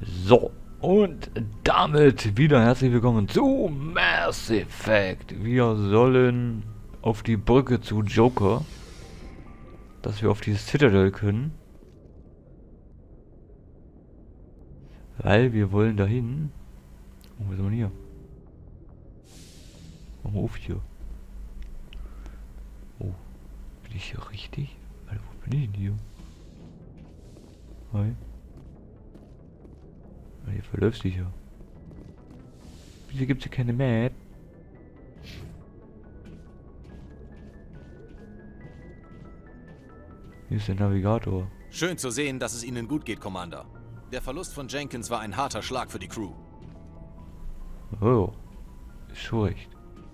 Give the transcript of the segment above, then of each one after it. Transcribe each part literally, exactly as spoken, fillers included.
So, und damit wieder herzlich willkommen zu Mass Effect. Wir sollen auf die Brücke zu Joker, dass wir auf dieses Citadel können. Weil wir wollen dahin. Oh, was ist man hier? Mach mal auf hier. Oh, bin ich hier richtig? Alter, wo bin ich denn hier? Hi. Hier verläufst du dich ja. Wieso gibt's hier keine Map? Hier ist der Navigator. Schön zu sehen, dass es Ihnen gut geht, Commander. Der Verlust von Jenkins war ein harter Schlag für die Crew. Oh, ist schon recht.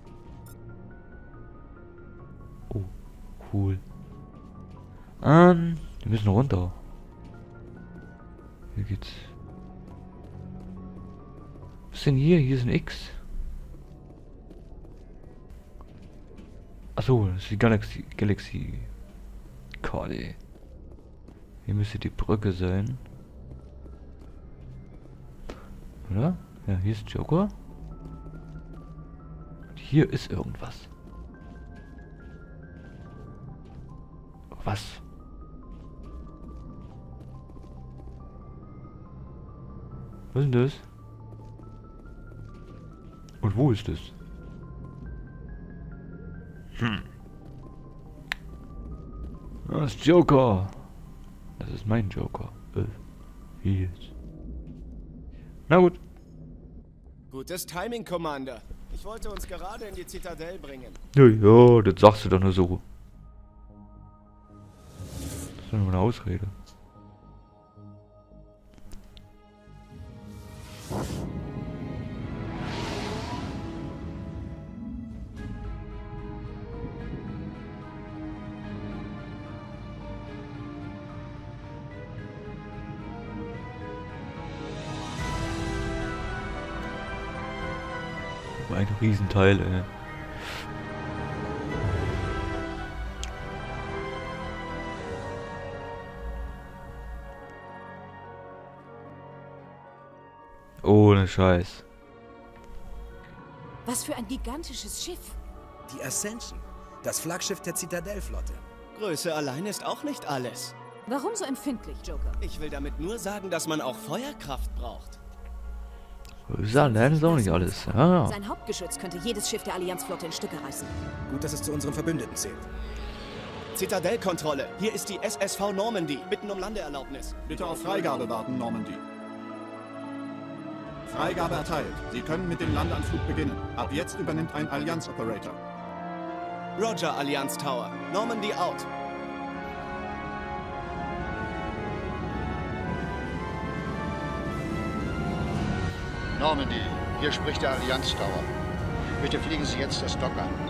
Oh, cool. Ähm, wir müssen runter. Hier geht's. Was ist denn hier? Hier ist ein X. Achso, das ist die Galaxy Galaxy Karte. Hier müsste die Brücke sein. Oder? Ja, hier ist Joker. Und hier ist irgendwas. Was? Was ist denn das? Und wo ist es? Hm. Das ist Joker. Das ist mein Joker. Äh, wie jetzt? Na gut. Gutes Timing, Commander. Ich wollte uns gerade in die Zitadelle bringen. Ja, ja, das sagst du doch nur so. Das ist doch nur eine Ausrede. Ein Riesenteil, ey. Ohne Scheiß. Was für ein gigantisches Schiff. Die Ascension, das Flaggschiff der Zitadellflotte. Größe allein ist auch nicht alles. Warum so empfindlich, Joker? Ich will damit nur sagen, dass man auch Feuerkraft braucht. Ja, nein, ist auch nicht alles. Ja, ja. Sein Hauptgeschütz könnte jedes Schiff der Allianzflotte in Stücke reißen. Gut, dass es zu unseren Verbündeten zählt. Zitadellkontrolle. Hier ist die S S V Normandy. Bitten um Landeerlaubnis. Bitte auf Freigabe warten, Normandy. Freigabe erteilt. Sie können mit dem Landeanflug beginnen. Ab jetzt übernimmt ein Allianz-Operator. Roger, Allianz Tower. Normandy out. Normandy, hier spricht der Allianz Tower. Bitte fliegen Sie jetzt das Dock an.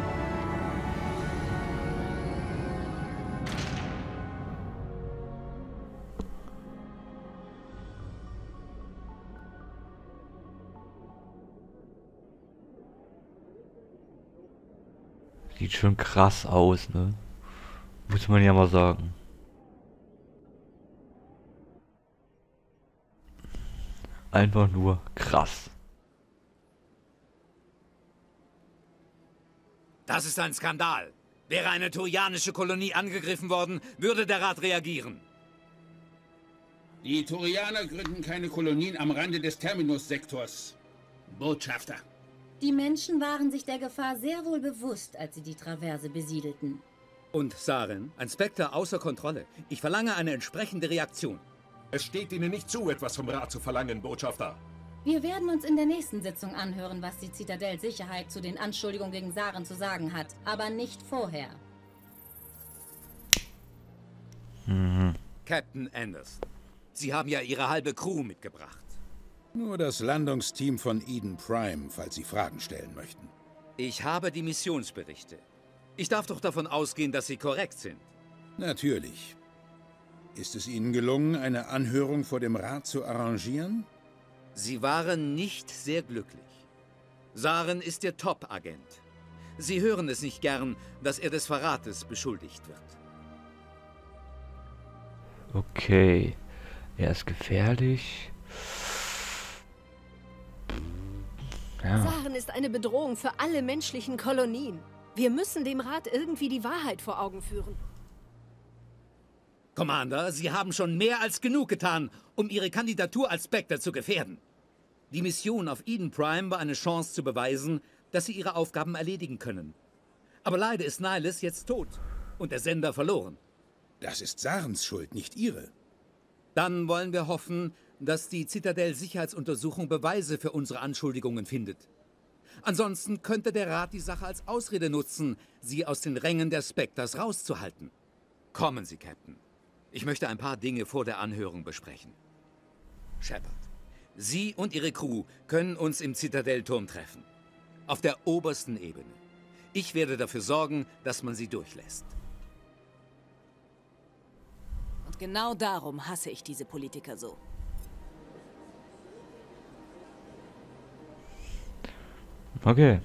Sieht schon krass aus, ne? Muss man ja mal sagen. Einfach nur krass. Das ist ein Skandal. Wäre eine turianische Kolonie angegriffen worden, würde der Rat reagieren. Die Turianer gründen keine Kolonien am Rande des Terminus-Sektors. Botschafter. Die Menschen waren sich der Gefahr sehr wohl bewusst, als sie die Traverse besiedelten. Und Saren, ein Spectre außer Kontrolle. Ich verlange eine entsprechende Reaktion. Es steht Ihnen nicht zu, etwas vom Rat zu verlangen, Botschafter. Wir werden uns in der nächsten Sitzung anhören, was die Zitadell-Sicherheit zu den Anschuldigungen gegen Saren zu sagen hat, aber nicht vorher. Mhm. Captain Anderson, Sie haben ja Ihre halbe Crew mitgebracht. Nur das Landungsteam von Eden Prime, falls Sie Fragen stellen möchten. Ich habe die Missionsberichte. Ich darf doch davon ausgehen, dass sie korrekt sind. Natürlich. Ist es Ihnen gelungen, eine Anhörung vor dem Rat zu arrangieren? Sie waren nicht sehr glücklich. Saren ist Ihr Top-Agent. Sie hören es nicht gern, dass er des Verrates beschuldigt wird. Okay. Er ist gefährlich. Ja. Saren ist eine Bedrohung für alle menschlichen Kolonien. Wir müssen dem Rat irgendwie die Wahrheit vor Augen führen. Commander, Sie haben schon mehr als genug getan, um Ihre Kandidatur als Spectre zu gefährden. Die Mission auf Eden Prime war eine Chance zu beweisen, dass Sie Ihre Aufgaben erledigen können. Aber leider ist Nihilus jetzt tot und der Sender verloren. Das ist Sarens Schuld, nicht Ihre. Dann wollen wir hoffen, dass die Zitadel-Sicherheitsuntersuchung Beweise für unsere Anschuldigungen findet. Ansonsten könnte der Rat die Sache als Ausrede nutzen, Sie aus den Rängen der Spectres rauszuhalten. Kommen Sie, Captain. Ich möchte ein paar Dinge vor der Anhörung besprechen. Shepard, Sie und Ihre Crew können uns im Zitadellturm treffen. Auf der obersten Ebene. Ich werde dafür sorgen, dass man Sie durchlässt. Und genau darum hasse ich diese Politiker so. Okay.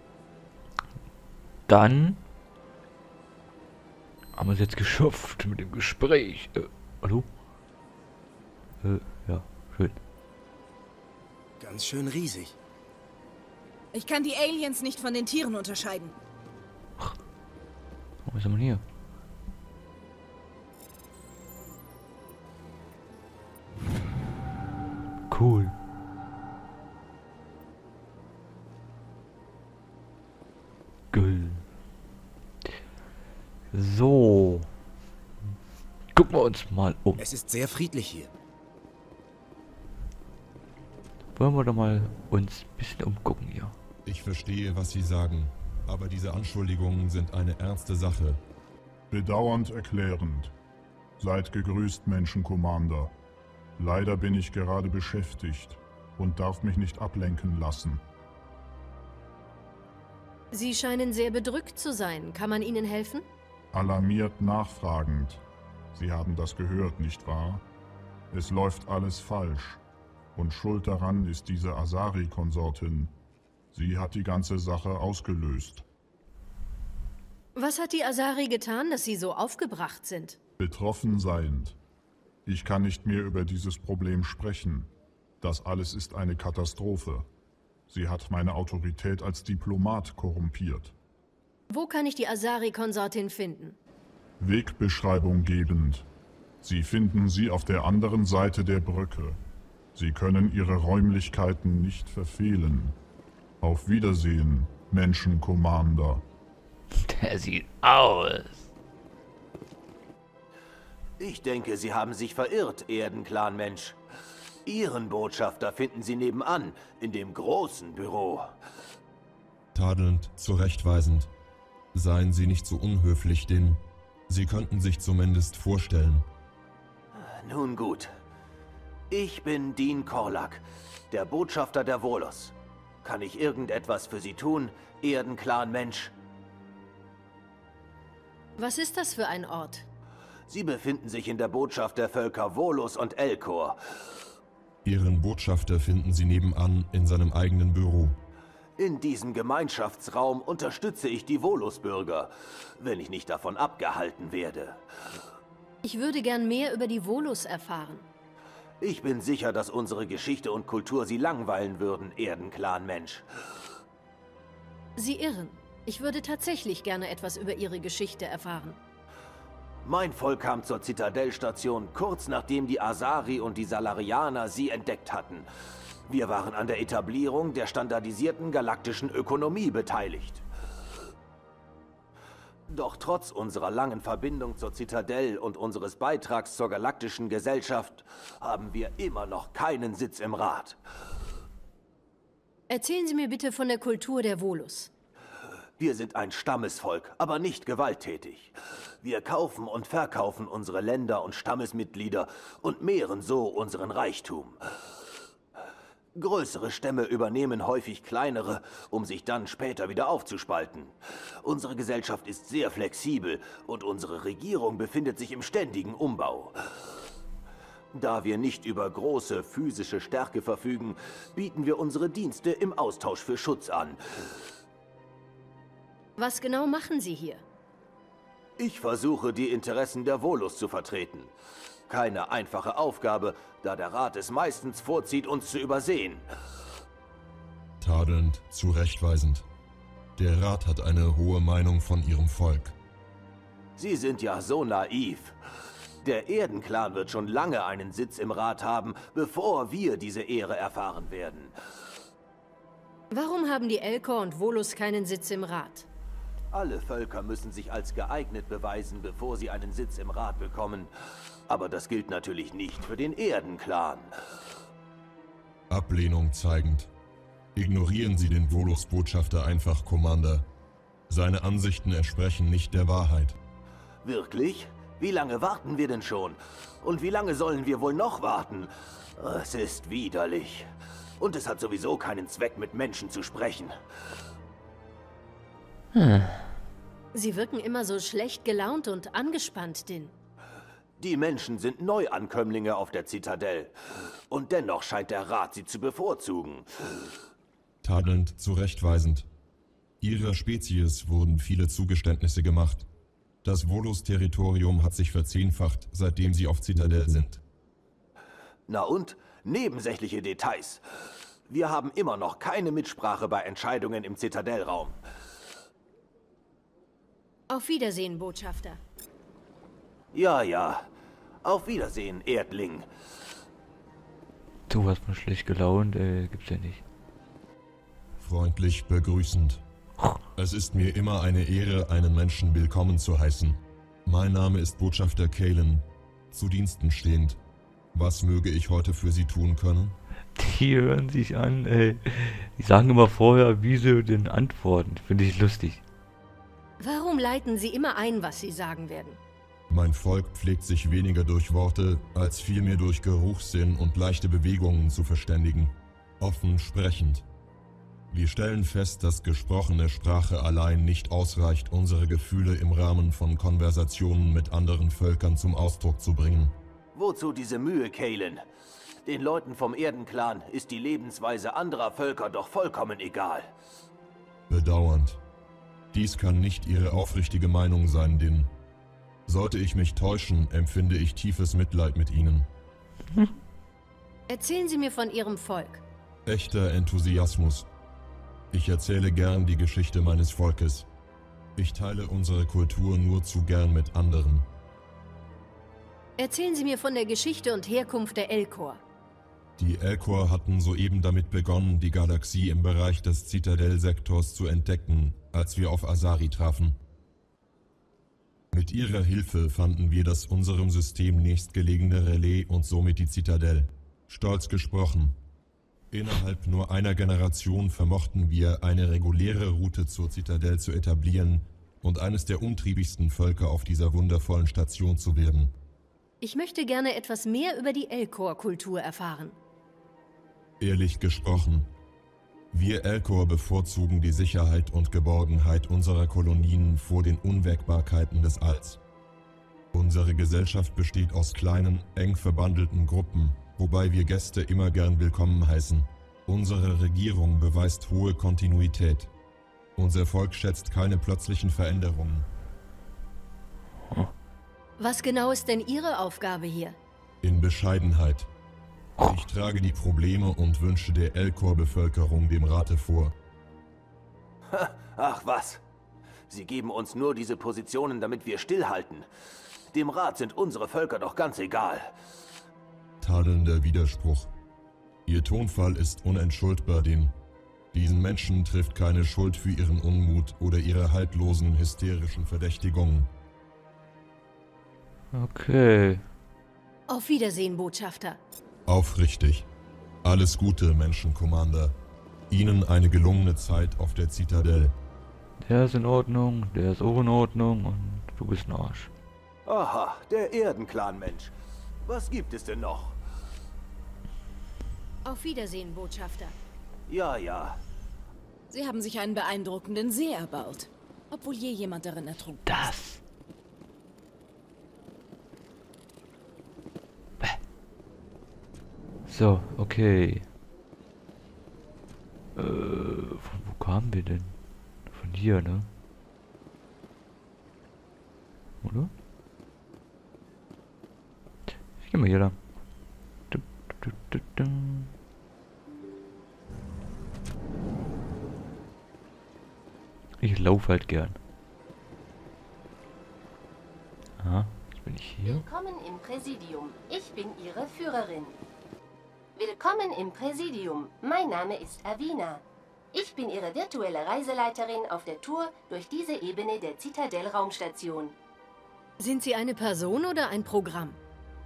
Dann haben wir es jetzt geschafft mit dem Gespräch. Äh, hallo? Äh, ja, schön. Ganz schön riesig. Ich kann die Aliens nicht von den Tieren unterscheiden. Was ist denn hier? Cool. Cool. So. Gucken wir uns mal um. Es ist sehr friedlich hier. Wollen wir doch mal uns ein bisschen umgucken hier. Ich verstehe, was Sie sagen, aber diese Anschuldigungen sind eine ernste Sache. Bedauernd erklärend. Seid gegrüßt, Menschen-Commander. Leider bin ich gerade beschäftigt und darf mich nicht ablenken lassen. Sie scheinen sehr bedrückt zu sein. Kann man Ihnen helfen? Alarmiert nachfragend. Sie haben das gehört, nicht wahr? Es läuft alles falsch. Und schuld daran ist diese Asari-Konsortin. Sie hat die ganze Sache ausgelöst. Was hat die Asari getan, dass Sie so aufgebracht sind? Betroffen seiend. Ich kann nicht mehr über dieses Problem sprechen. Das alles ist eine Katastrophe. Sie hat meine Autorität als Diplomat korrumpiert. Wo kann ich die Asari-Konsortin finden? Wegbeschreibung gebend. Sie finden sie auf der anderen Seite der Brücke. Sie können Ihre Räumlichkeiten nicht verfehlen. Auf Wiedersehen, Menschen-Commander. Der sieht aus. Ich denke, Sie haben sich verirrt, Erdenclan-Mensch. Ihren Botschafter finden Sie nebenan, in dem großen Büro. Tadelnd, zurechtweisend. Seien Sie nicht so unhöflich, denn Sie könnten sich zumindest vorstellen. Nun gut. Ich bin Dean Korlak, der Botschafter der Volos. Kann ich irgendetwas für Sie tun, Erdenclan-Mensch? Was ist das für ein Ort? Sie befinden sich in der Botschaft der Völker Volos und Elcor. Ihren Botschafter finden Sie nebenan in seinem eigenen Büro. In diesem Gemeinschaftsraum unterstütze ich die Volos-Bürger, wenn ich nicht davon abgehalten werde. Ich würde gern mehr über die Volos erfahren. Ich bin sicher, dass unsere Geschichte und Kultur Sie langweilen würden, Erdenclan-Mensch. Sie irren. Ich würde tatsächlich gerne etwas über Ihre Geschichte erfahren. Mein Volk kam zur Zitadellstation kurz nachdem die Asari und die Salarianer sie entdeckt hatten. Wir waren an der Etablierung der standardisierten galaktischen Ökonomie beteiligt. Doch trotz unserer langen Verbindung zur Zitadelle und unseres Beitrags zur galaktischen Gesellschaft haben wir immer noch keinen Sitz im Rat. Erzählen Sie mir bitte von der Kultur der Volos. Wir sind ein Stammesvolk, aber nicht gewalttätig. Wir kaufen und verkaufen unsere Länder und Stammesmitglieder und mehren so unseren Reichtum. Größere Stämme übernehmen häufig kleinere, um sich dann später wieder aufzuspalten. Unsere Gesellschaft ist sehr flexibel und unsere Regierung befindet sich im ständigen Umbau. Da wir nicht über große physische Stärke verfügen, bieten wir unsere Dienste im Austausch für Schutz an. Was genau machen Sie hier? Ich versuche, die Interessen der Volos zu vertreten. Keine einfache Aufgabe, da der Rat es meistens vorzieht, uns zu übersehen. Tadelnd, zurechtweisend. Der Rat hat eine hohe Meinung von ihrem Volk. Sie sind ja so naiv. Der Erdenclan wird schon lange einen Sitz im Rat haben, bevor wir diese Ehre erfahren werden. Warum haben die Elcor und Volus keinen Sitz im Rat? Alle Völker müssen sich als geeignet beweisen, bevor sie einen Sitz im Rat bekommen. Aber das gilt natürlich nicht für den Erdenclan. Ablehnung zeigend. Ignorieren Sie den Volus-Botschafter einfach, Commander. Seine Ansichten entsprechen nicht der Wahrheit. Wirklich? Wie lange warten wir denn schon? Und wie lange sollen wir wohl noch warten? Es ist widerlich. Und es hat sowieso keinen Zweck, mit Menschen zu sprechen. Hm. Sie wirken immer so schlecht gelaunt und angespannt, Din. Die Menschen sind Neuankömmlinge auf der Zitadelle. Und dennoch scheint der Rat sie zu bevorzugen. Tadelnd, zurechtweisend. Ihrer Spezies wurden viele Zugeständnisse gemacht. Das Volus-Territorium hat sich verzehnfacht, seitdem sie auf Zitadelle sind. Na und? Nebensächliche Details. Wir haben immer noch keine Mitsprache bei Entscheidungen im Zitadellraum. Auf Wiedersehen, Botschafter. Ja, ja. Auf Wiedersehen, Erdling. Du hast mal schlecht gelaunt, äh, gibt's ja nicht. Freundlich begrüßend. Es ist mir immer eine Ehre, einen Menschen willkommen zu heißen. Mein Name ist Botschafter Cailan, zu Diensten stehend. Was möge ich heute für Sie tun können? Die hören sich an, ey. Die sagen immer vorher, wie sie denn antworten. Finde ich lustig. Warum leiten Sie immer ein, was Sie sagen werden? Mein Volk pflegt sich weniger durch Worte, als vielmehr durch Geruchssinn und leichte Bewegungen zu verständigen. Offen sprechend. Wir stellen fest, dass gesprochene Sprache allein nicht ausreicht, unsere Gefühle im Rahmen von Konversationen mit anderen Völkern zum Ausdruck zu bringen. Wozu diese Mühe, Cailan? Den Leuten vom Erdenclan ist die Lebensweise anderer Völker doch vollkommen egal. Bedauernd. Dies kann nicht Ihre aufrichtige Meinung sein, Din. Sollte ich mich täuschen, empfinde ich tiefes Mitleid mit Ihnen. Hm. Erzählen Sie mir von Ihrem Volk. Echter Enthusiasmus. Ich erzähle gern die Geschichte meines Volkes. Ich teile unsere Kultur nur zu gern mit anderen. Erzählen Sie mir von der Geschichte und Herkunft der Elcor. Die Elcor hatten soeben damit begonnen, die Galaxie im Bereich des Zitadell-Sektors zu entdecken, als wir auf Asari trafen. Mit ihrer Hilfe fanden wir das unserem System nächstgelegene Relais und somit die Zitadelle. Stolz gesprochen. Innerhalb nur einer Generation vermochten wir, eine reguläre Route zur Zitadelle zu etablieren und eines der umtriebigsten Völker auf dieser wundervollen Station zu werden. Ich möchte gerne etwas mehr über die Elcor-Kultur erfahren. Ehrlich gesprochen, wir Elcor bevorzugen die Sicherheit und Geborgenheit unserer Kolonien vor den Unwägbarkeiten des Alls. Unsere Gesellschaft besteht aus kleinen, eng verbandelten Gruppen, wobei wir Gäste immer gern willkommen heißen. Unsere Regierung beweist hohe Kontinuität. Unser Volk schätzt keine plötzlichen Veränderungen. Was genau ist denn Ihre Aufgabe hier? In Bescheidenheit. Ich trage die Probleme und Wünsche der Elcor-Bevölkerung dem Rate vor. Ach was. Sie geben uns nur diese Positionen, damit wir stillhalten. Dem Rat sind unsere Völker doch ganz egal. Tadelnder Widerspruch. Ihr Tonfall ist unentschuldbar, Din. Diesen Menschen trifft keine Schuld für ihren Unmut oder ihre haltlosen, hysterischen Verdächtigungen. Okay. Auf Wiedersehen, Botschafter. Aufrichtig. Alles Gute, Menschen-Commander. Ihnen eine gelungene Zeit auf der Zitadelle. Der ist in Ordnung, der ist auch in Ordnung und du bist ein Arsch. Aha, der Erdenclan-Mensch. Was gibt es denn noch? Auf Wiedersehen, Botschafter. Ja, ja. Sie haben sich einen beeindruckenden See erbaut. Obwohl je jemand darin ertrunken ist. Das. So, okay. Äh, von wo kamen wir denn? Von hier, ne? Oder? Ich geh mal hier lang. Du, du, du, du. Ich laufe halt gern. Aha, jetzt bin ich hier. Willkommen im Präsidium. Ich bin Ihre Führerin. Willkommen im Präsidium. Mein Name ist Avina. Ich bin Ihre virtuelle Reiseleiterin auf der Tour durch diese Ebene der Zitadell-Raumstation. Sind Sie eine Person oder ein Programm?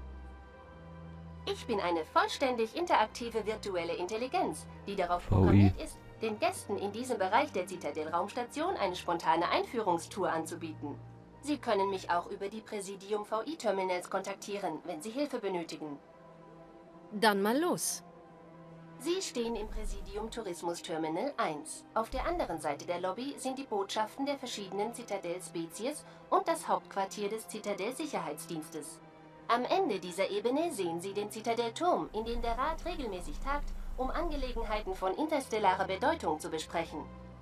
Ich bin eine vollständig interaktive virtuelle Intelligenz, die darauf programmiert ist, den Gästen in diesem Bereich der Zitadell-Raumstation eine spontane Einführungstour anzubieten. Sie können mich auch über die Präsidium V I-Terminals kontaktieren, wenn Sie Hilfe benötigen. Dann mal los. Sie stehen im Präsidium Tourismus Terminal eins. Auf der anderen Seite der Lobby sind die Botschaften der verschiedenen Zitadell-Spezies und das Hauptquartier des Zitadell-Sicherheitsdienstes. Am Ende dieser Ebene sehen Sie den Zitadell-Turm, in dem der Rat regelmäßig tagt, um Angelegenheiten von interstellarer Bedeutung zu besprechen.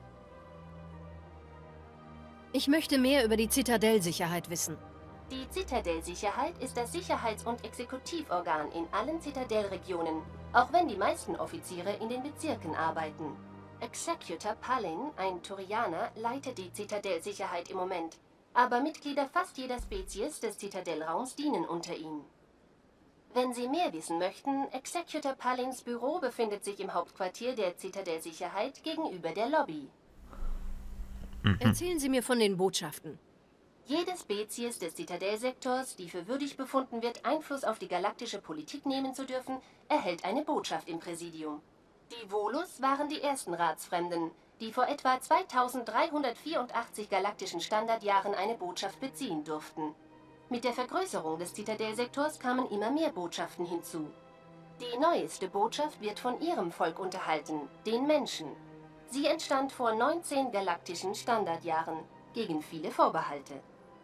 Ich möchte mehr über die Zitadell-Sicherheit wissen. Die Zitadell-Sicherheit ist das Sicherheits- und Exekutivorgan in allen Zitadell-Regionen, auch wenn die meisten Offiziere in den Bezirken arbeiten. Executor Palin, ein Turianer, leitet die Zitadell-Sicherheit im Moment, aber Mitglieder fast jeder Spezies des Zitadell-Raums dienen unter ihm. Wenn Sie mehr wissen möchten, Executor Palins Büro befindet sich im Hauptquartier der Zitadell-Sicherheit gegenüber der Lobby. Mhm. Erzählen Sie mir von den Botschaften. Jede Spezies des Zitadell-Sektors, die für würdig befunden wird, Einfluss auf die galaktische Politik nehmen zu dürfen, erhält eine Botschaft im Präsidium. Die Volus waren die ersten Ratsfremden, die vor etwa zweitausenddreihundertvierundachtzig galaktischen Standardjahren eine Botschaft beziehen durften. Mit der Vergrößerung des Zitadell-Sektors kamen immer mehr Botschaften hinzu. Die neueste Botschaft wird von ihrem Volk unterhalten, den Menschen. Sie entstand vor neunzehn galaktischen Standardjahren, gegen viele Vorbehalte.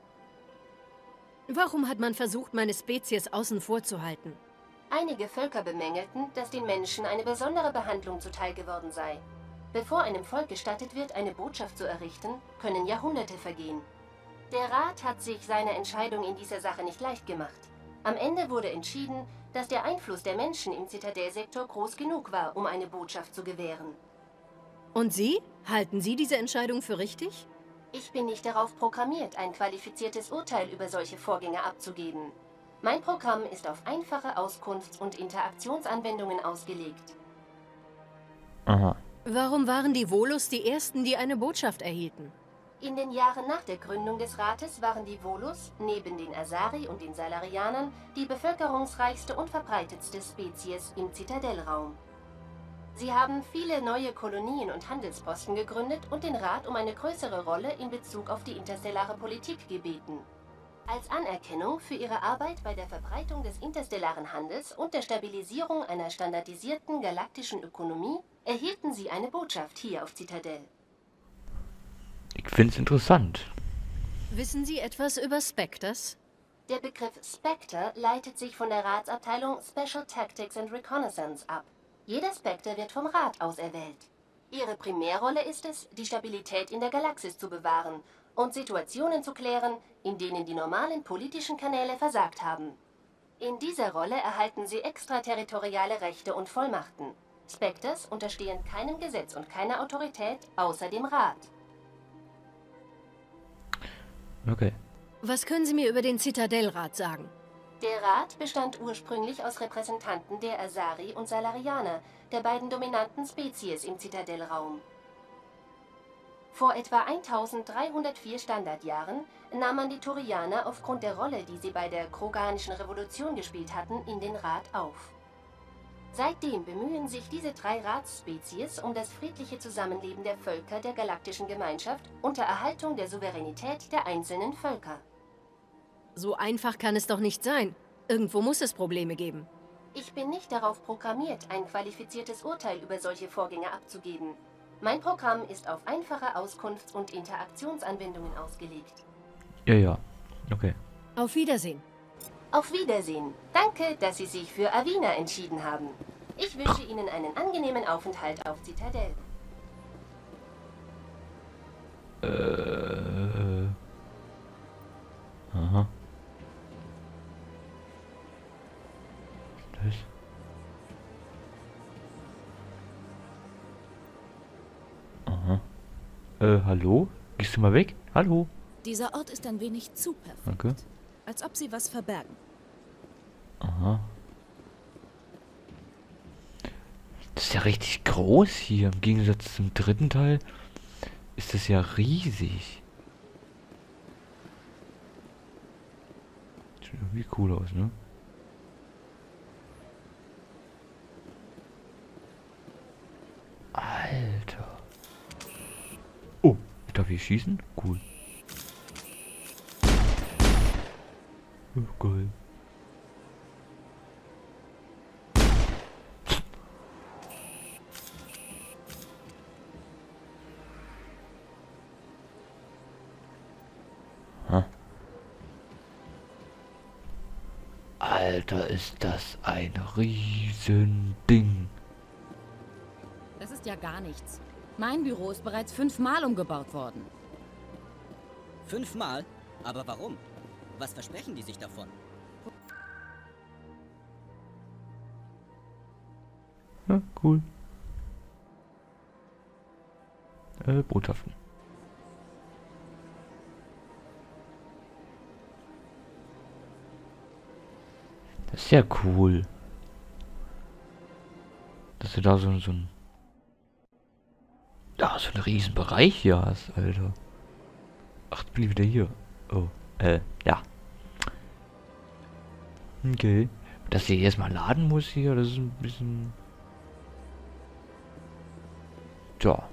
Warum hat man versucht, meine Spezies außen vor zu halten? Einige Völker bemängelten, dass den Menschen eine besondere Behandlung zuteil geworden sei. Bevor einem Volk gestattet wird, eine Botschaft zu errichten, können Jahrhunderte vergehen. Der Rat hat sich seine Entscheidung in dieser Sache nicht leicht gemacht. Am Ende wurde entschieden, dass der Einfluss der Menschen im Zitadell-Sektor groß genug war, um eine Botschaft zu gewähren. Und Sie? Halten Sie diese Entscheidung für richtig? Ich bin nicht darauf programmiert, ein qualifiziertes Urteil über solche Vorgänge abzugeben. Mein Programm ist auf einfache Auskunfts- und Interaktionsanwendungen ausgelegt. Aha. Warum waren die Volus die ersten, die eine Botschaft erhielten? In den Jahren nach der Gründung des Rates waren die Volus, neben den Asari und den Salarianern, die bevölkerungsreichste und verbreitetste Spezies im Zitadellraum. Sie haben viele neue Kolonien und Handelsposten gegründet und den Rat um eine größere Rolle in Bezug auf die interstellare Politik gebeten. Als Anerkennung für ihre Arbeit bei der Verbreitung des interstellaren Handels und der Stabilisierung einer standardisierten galaktischen Ökonomie erhielten sie eine Botschaft hier auf Zitadell. Ich finde es interessant. Wissen Sie etwas über Spectres? Der Begriff Spectre leitet sich von der Ratsabteilung Special Tactics and Reconnaissance ab. Jeder Spectre wird vom Rat auserwählt. Ihre Primärrolle ist es, die Stabilität in der Galaxis zu bewahren und Situationen zu klären, in denen die normalen politischen Kanäle versagt haben. In dieser Rolle erhalten sie extraterritoriale Rechte und Vollmachten. Spectres unterstehen keinem Gesetz und keiner Autorität außer dem Rat. Okay. Was können Sie mir über den Zitadellrat sagen? Der Rat bestand ursprünglich aus Repräsentanten der Asari und Salarianer, der beiden dominanten Spezies im Zitadellraum. Vor etwa eintausenddreihundertvier Standardjahren nahm man die Turianer aufgrund der Rolle, die sie bei der Kroganischen Revolution gespielt hatten, in den Rat auf. Seitdem bemühen sich diese drei Ratsspezies um das friedliche Zusammenleben der Völker der galaktischen Gemeinschaft unter Erhaltung der Souveränität der einzelnen Völker. So einfach kann es doch nicht sein. Irgendwo muss es Probleme geben. Ich bin nicht darauf programmiert, ein qualifiziertes Urteil über solche Vorgänge abzugeben. Mein Programm ist auf einfache Auskunfts- und Interaktionsanwendungen ausgelegt. Ja, ja. Okay. Auf Wiedersehen. Auf Wiedersehen. Danke, dass Sie sich für Avina entschieden haben. Ich wünsche Ihnen einen angenehmen Aufenthalt auf Zitadell. Äh. Aha. Das. Aha. Äh, hallo? Gehst du mal weg? Hallo? Dieser Ort ist ein wenig zu perfekt. Danke. Als ob sie was verbergen. Aha. Das ist ja richtig groß hier. Im Gegensatz zum dritten Teil ist das ja riesig. Sieht irgendwie cool aus, ne? Alter. Oh, ich darf hier schießen? Cool. Oh, geil. Alter, ist das ein Riesending. Das ist ja gar nichts. Mein Büro ist bereits fünfmal umgebaut worden. Fünfmal? Aber warum? Was versprechen die sich davon? Ja, cool. Äh, Botschaften. Das ist ja cool. Dass du da so, so ein... Da so einen riesen Bereich hier hast, Alter. Ach, bin ich wieder hier. Oh, äh, ja. Okay. Dass ich erstmal laden muss hier, das ist ein bisschen... Tja.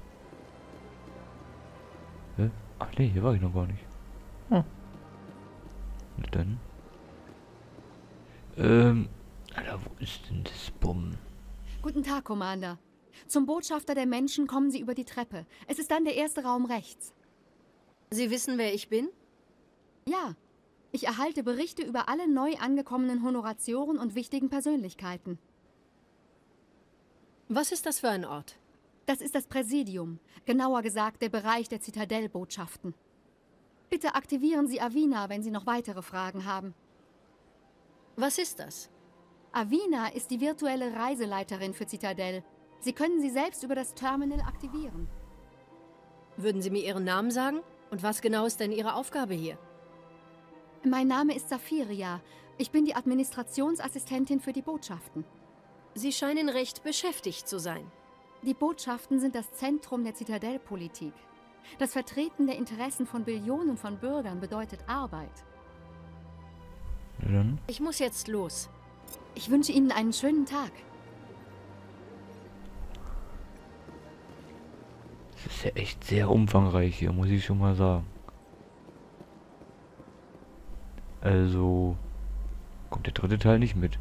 Hä? Ach nee, hier war ich noch gar nicht. Hm. Und dann... Ähm, Alter, wo ist denn das Bumm? Guten Tag, Commander. Zum Botschafter der Menschen kommen Sie über die Treppe. Es ist dann der erste Raum rechts. Sie wissen, wer ich bin? Ja. Ich erhalte Berichte über alle neu angekommenen Honoratioren und wichtigen Persönlichkeiten. Was ist das für ein Ort? Das ist das Präsidium. Genauer gesagt, der Bereich der Zitadellbotschaften. Bitte aktivieren Sie Avina, wenn Sie noch weitere Fragen haben. Was ist das? Avina ist die virtuelle Reiseleiterin für Zitadell. Sie können sie selbst über das Terminal aktivieren. Würden Sie mir Ihren Namen sagen? Und was genau ist denn Ihre Aufgabe hier? Mein Name ist Safiria. Ich bin die Administrationsassistentin für die Botschaften. Sie scheinen recht beschäftigt zu sein. Die Botschaften sind das Zentrum der Zitadellpolitik. Das Vertreten der Interessen von Billionen von Bürgern bedeutet Arbeit. Dann. Ich muss jetzt los. Ich wünsche Ihnen einen schönen Tag. Das ist ja echt sehr umfangreich hier, muss ich schon mal sagen. Also kommt der dritte Teil nicht mit.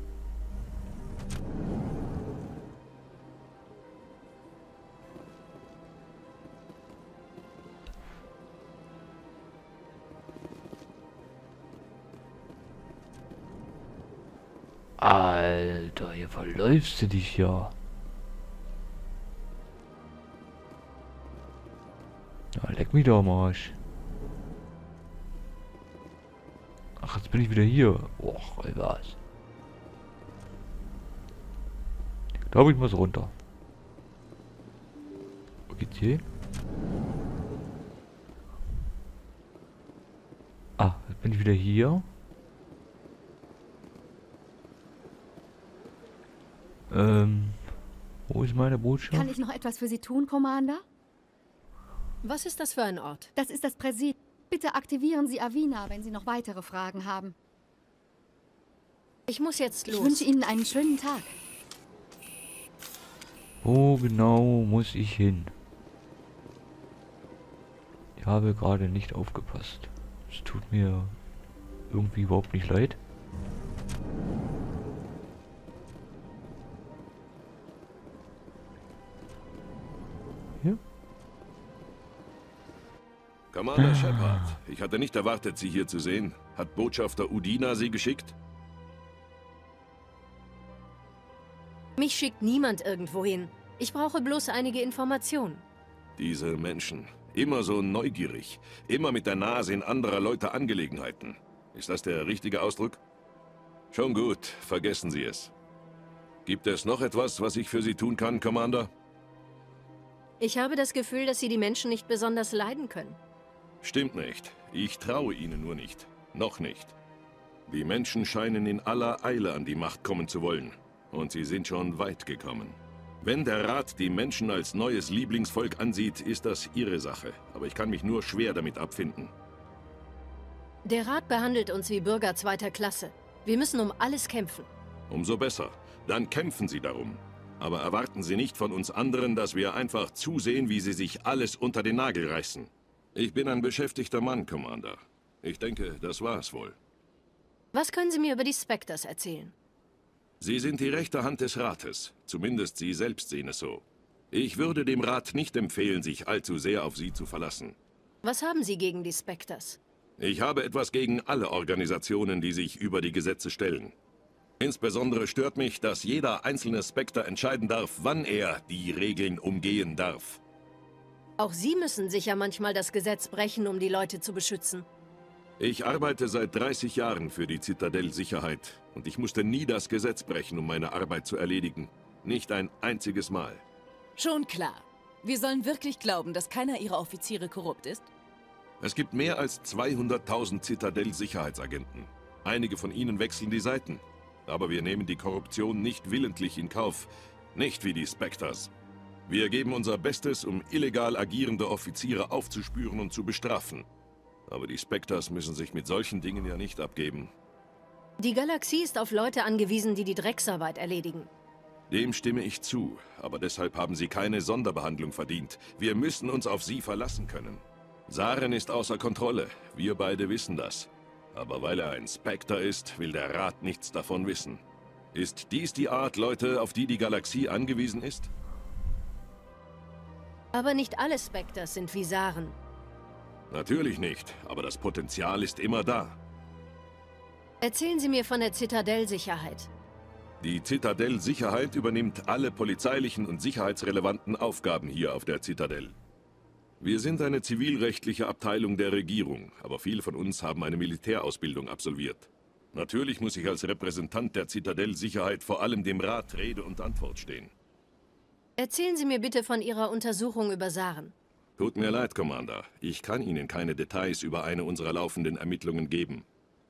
Alter, hier verläufst du dich ja. Ja, leck mich doch am Arsch. Ach, jetzt bin ich wieder hier. Och, was. Ich glaube, ich muss runter. Wo geht's hier? Ah, jetzt bin ich wieder hier. Ähm, wo ist meine Botschaft? Kann ich noch etwas für Sie tun, Commander? Was ist das für ein Ort? Das ist das Präsidium. Bitte aktivieren Sie Avina, wenn Sie noch weitere Fragen haben. Ich muss jetzt los. Ich wünsche Ihnen einen schönen Tag. Wo genau muss ich hin? Ich habe gerade nicht aufgepasst. Es tut mir irgendwie überhaupt nicht leid. Hier? Commander Shepard, ich hatte nicht erwartet, Sie hier zu sehen. Hat Botschafter Udina Sie geschickt? Mich schickt niemand irgendwo hin. Ich brauche bloß einige Informationen. Diese Menschen, immer so neugierig, immer mit der Nase in anderer Leute Angelegenheiten. Ist das der richtige Ausdruck? Schon gut, vergessen Sie es. Gibt es noch etwas, was ich für Sie tun kann, Commander? Ich habe das Gefühl, dass Sie die Menschen nicht besonders leiden können. Stimmt nicht. Ich traue ihnen nur nicht. Noch nicht. Die Menschen scheinen in aller Eile an die Macht kommen zu wollen. Und sie sind schon weit gekommen. Wenn der Rat die Menschen als neues Lieblingsvolk ansieht, ist das ihre Sache. Aber ich kann mich nur schwer damit abfinden. Der Rat behandelt uns wie Bürger zweiter Klasse. Wir müssen um alles kämpfen. Umso besser. Dann kämpfen Sie darum. Aber erwarten Sie nicht von uns anderen, dass wir einfach zusehen, wie Sie sich alles unter den Nagel reißen. Ich bin ein beschäftigter Mann, Commander. Ich denke, das war's wohl. Was können Sie mir über die Spectres erzählen? Sie sind die rechte Hand des Rates. Zumindest Sie selbst sehen es so. Ich würde dem Rat nicht empfehlen, sich allzu sehr auf Sie zu verlassen. Was haben Sie gegen die Spectres? Ich habe etwas gegen alle Organisationen, die sich über die Gesetze stellen. Insbesondere stört mich, dass jeder einzelne Spectre entscheiden darf, wann er die Regeln umgehen darf. Auch Sie müssen sicher manchmal das Gesetz brechen, um die Leute zu beschützen. Ich arbeite seit dreißig Jahren für die Zitadell-Sicherheit und ich musste nie das Gesetz brechen, um meine Arbeit zu erledigen. Nicht ein einziges Mal. Schon klar. Wir sollen wirklich glauben, dass keiner Ihrer Offiziere korrupt ist? Es gibt mehr als zweihunderttausend Zitadell-Sicherheitsagenten. Einige von ihnen wechseln die Seiten. Aber wir nehmen die Korruption nicht willentlich in Kauf. Nicht wie die Spectres. Wir geben unser Bestes, um illegal agierende Offiziere aufzuspüren und zu bestrafen. Aber die Spectres müssen sich mit solchen Dingen ja nicht abgeben. Die Galaxie ist auf Leute angewiesen, die die Drecksarbeit erledigen. Dem stimme ich zu, aber deshalb haben sie keine Sonderbehandlung verdient. Wir müssen uns auf sie verlassen können. Saren ist außer Kontrolle, wir beide wissen das. Aber weil er ein Spectre ist, will der Rat nichts davon wissen. Ist dies die Art Leute, auf die die Galaxie angewiesen ist? Aber nicht alle Spectres sind wie Saren. Natürlich nicht, aber das Potenzial ist immer da. Erzählen Sie mir von der Zitadell-Sicherheit. Die Zitadell-Sicherheit übernimmt alle polizeilichen und sicherheitsrelevanten Aufgaben hier auf der Zitadell. Wir sind eine zivilrechtliche Abteilung der Regierung, aber viele von uns haben eine Militärausbildung absolviert. Natürlich muss ich als Repräsentant der Zitadell-Sicherheit vor allem dem Rat Rede und Antwort stehen. Erzählen Sie mir bitte von Ihrer Untersuchung über Saren. Tut mir leid, Commander. Ich kann Ihnen keine Details über eine unserer laufenden Ermittlungen geben.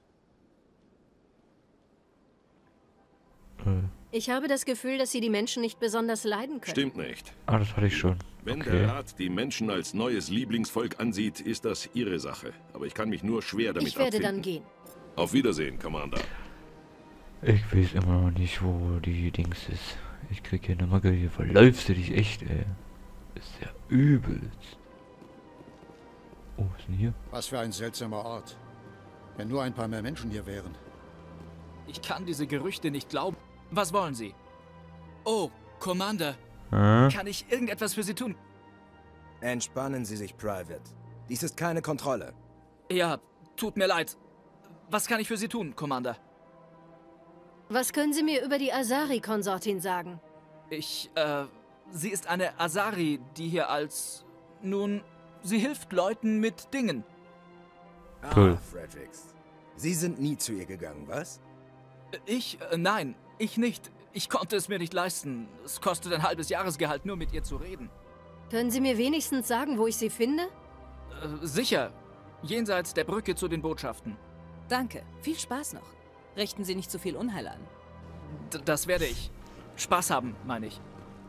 Ich habe das Gefühl, dass Sie die Menschen nicht besonders leiden können. Stimmt nicht. Ah, das hatte ich schon. Wenn Okay. der Rat die Menschen als neues Lieblingsvolk ansieht, ist das ihre Sache. Aber ich kann mich nur schwer damit Ich werde abfinden. dann gehen. Auf Wiedersehen, Commander. Ich weiß immer noch nicht, wo die Dings ist. Ich krieg hier eine Macke, hier verläufst du dich echt, ey. Ist ja übelst. Oh, was ist denn hier? Was für ein seltsamer Ort. Wenn nur ein paar mehr Menschen hier wären. Ich kann diese Gerüchte nicht glauben. Was wollen Sie? Oh, Commander. Hä? Kann ich irgendetwas für Sie tun? Entspannen Sie sich, Private. Dies ist keine Kontrolle. Ja, tut mir leid. Was kann ich für Sie tun, Commander? Was können Sie mir über die Asari-Konsortin sagen? Ich, äh, sie ist eine Asari, die hier als... Nun, sie hilft Leuten mit Dingen. Cool. Ah, Fredericks. Sie sind nie zu ihr gegangen, was? Ich, äh, nein, ich nicht. Ich konnte es mir nicht leisten. Es kostet ein halbes Jahresgehalt, nur mit ihr zu reden. Können Sie mir wenigstens sagen, wo ich sie finde? Äh, sicher. Jenseits der Brücke zu den Botschaften. Danke. Viel Spaß noch. Richten Sie nicht zu viel Unheil an. D das werde ich. Spaß haben, meine ich.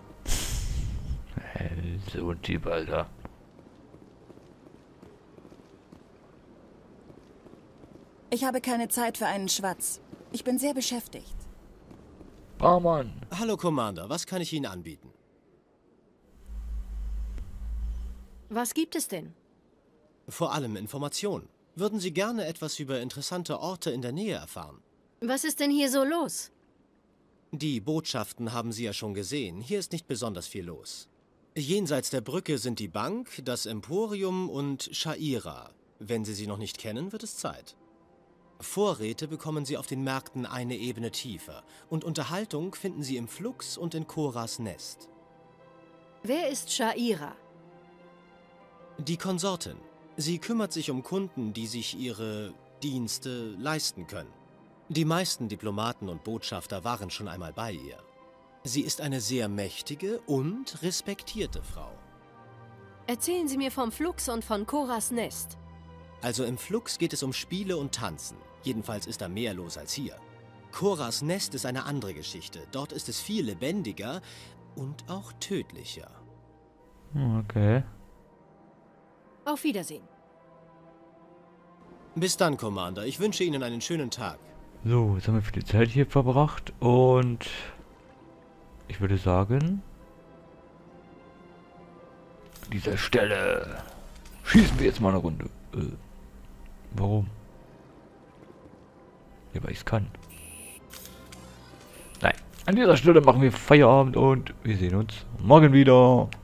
Hey, so ein Typ, Alter. Ich habe keine Zeit für einen Schwatz. Ich bin sehr beschäftigt. Barmann. Hallo, Commander. Was kann ich Ihnen anbieten? Was gibt es denn? Vor allem Informationen. Würden Sie gerne etwas über interessante Orte in der Nähe erfahren? Was ist denn hier so los? Die Botschaften haben Sie ja schon gesehen. Hier ist nicht besonders viel los. Jenseits der Brücke sind die Bank, das Emporium und Sha'ira. Wenn Sie sie noch nicht kennen, wird es Zeit. Vorräte bekommen Sie auf den Märkten eine Ebene tiefer. Und Unterhaltung finden Sie im Flux und in Koras Nest. Wer ist Sha'ira? Die Konsortin. Sie kümmert sich um Kunden, die sich ihre Dienste leisten können. Die meisten Diplomaten und Botschafter waren schon einmal bei ihr. Sie ist eine sehr mächtige und respektierte Frau. Erzählen Sie mir vom Flux und von Koras Nest. Also im Flux geht es um Spiele und Tanzen. Jedenfalls ist da mehr los als hier. Koras Nest ist eine andere Geschichte. Dort ist es viel lebendiger und auch tödlicher. Okay. Auf Wiedersehen. Bis dann, Commander. Ich wünsche Ihnen einen schönen Tag. So, jetzt haben wir viel Zeit hier verbracht und ich würde sagen, an dieser Stelle schießen wir jetzt mal eine Runde. Äh, warum? Ja, weil ich es kann. Nein, an dieser Stelle machen wir Feierabend und wir sehen uns morgen wieder.